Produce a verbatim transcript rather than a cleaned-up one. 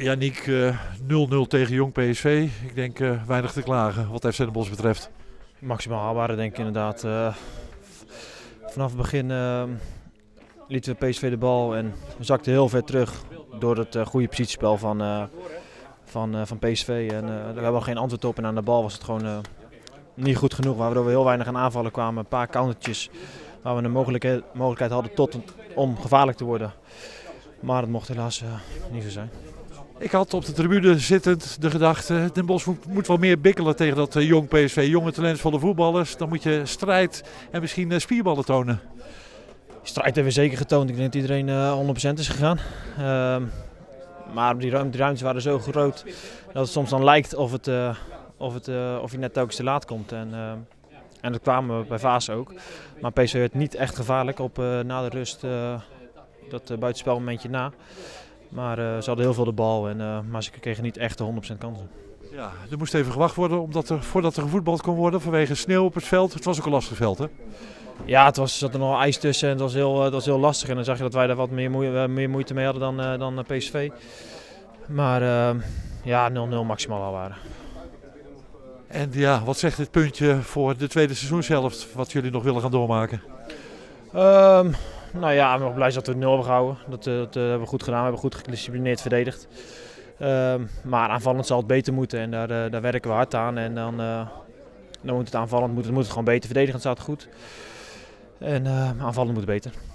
Yannick, uh, nul nul tegen Jong P S V. Ik denk uh, weinig te klagen wat F C Den Bosch betreft. Maximaal haalbare denk ik inderdaad. Uh, vanaf het begin uh, lieten we P S V de bal en we zakten heel ver terug door het uh, goede positiespel van, uh, van, uh, van P S V. En, uh, daar hebben we geen antwoord op en aan de bal was het gewoon uh, niet goed genoeg. Waardoor we heel weinig aan aanvallen kwamen, een paar countertjes waar we een mogelijkheid, mogelijkheid hadden tot, om gevaarlijk te worden. Maar het mocht helaas uh, niet zo zijn. Ik had op de tribune zittend de gedachte, Den Bosch moet wel meer bikkelen tegen dat uh, Jong P S V. Jonge talentvolle voetballers, dan moet je strijd en misschien uh, spierballen tonen. Strijd hebben we zeker getoond. Ik denk dat iedereen uh, honderd procent is gegaan. Uh, maar die, ruim, die ruimtes waren zo groot dat het soms dan lijkt of, het, uh, of, het, uh, of je net telkens te laat komt. En, uh, en dat kwamen we bij Vaas ook. Maar P S V werd niet echt gevaarlijk op uh, na de rust, uh, dat uh, buitenspelmomentje na. Maar uh, ze hadden heel veel de bal, en, uh, maar ze kregen niet echt de honderd procent kansen. Ja, er moest even gewacht worden omdat er, voordat er gevoetbald kon worden vanwege sneeuw op het veld. Het was ook een lastig veld, hè? Ja, het was, er zat er nog ijs tussen en het was, heel, het was heel lastig. En dan zag je dat wij daar wat meer, moeite, meer moeite mee hadden dan, uh, dan P S V. Maar uh, ja, nul nul maximaal al waren. En ja, wat zegt dit puntje voor de tweede seizoenshelft wat jullie nog willen gaan doormaken? Um, Nou ja, ik ben blij dat we het nul hebben gehouden. Dat, uh, dat uh, hebben we goed gedaan. We hebben goed gedisciplineerd verdedigd. Uh, maar aanvallend zal het beter moeten en daar, uh, daar werken we hard aan. En dan, uh, dan moet het aanvallend moet het, moet het gewoon beter. Verdedigend staat het goed. En uh, aanvallend moet het beter.